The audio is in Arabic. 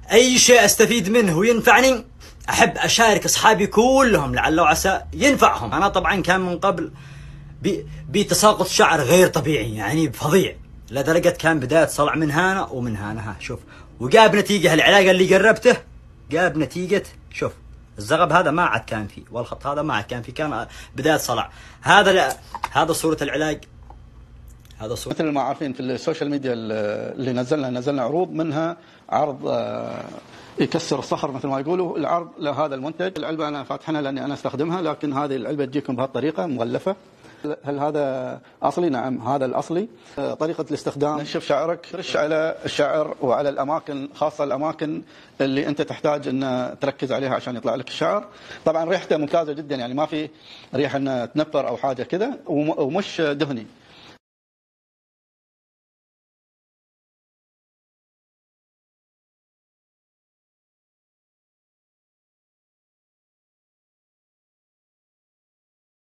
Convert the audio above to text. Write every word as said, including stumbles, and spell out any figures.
اي شيء استفيد منه وينفعني احب اشارك اصحابي كلهم لعل وعسى ينفعهم. انا طبعا كان من قبل بتساقط شعر غير طبيعي يعني فظيع، لدرجة كان بداية صلع من هنا ومن هنا. ها شوف، وجاب نتيجة العلاج اللي جربته، جاب نتيجة. شوف الزغب هذا ما عاد كان فيه، والخط هذا ما عاد كان فيه، كان بداية صلع. هذا لا، هذا صورة العلاج. هذا صورة مثل ما عارفين في السوشيال ميديا اللي نزلنا نزلنا عروض، منها عرض يكسر الصخر مثل ما يقولوا، العرض لهذا المنتج. العلبة أنا فاتحنها لأني أنا استخدمها، لكن هذه العلبة تجيكم بهالطريقة مغلفة. هل هذا أصلي؟ نعم هذا الأصلي. طريقة الاستخدام: نشف شعرك، رش على الشعر وعلى الأماكن، خاصة الأماكن اللي أنت تحتاج أن تركز عليها عشان يطلع لك الشعر. طبعا ريحته ممتازة جدا، يعني ما في ريحة أن تنفر أو حاجة كده، ومش دهني.